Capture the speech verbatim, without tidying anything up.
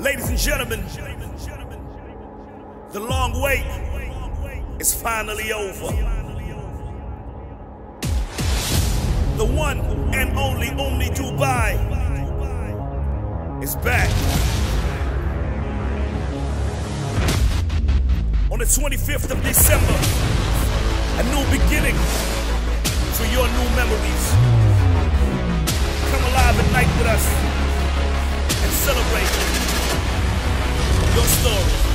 Ladies and gentlemen, the long wait is finally over. The one and only Omni Dubai is back. On the twenty-fifth of December, a new beginning for your new memories. Come alive at night with us and celebrate your story.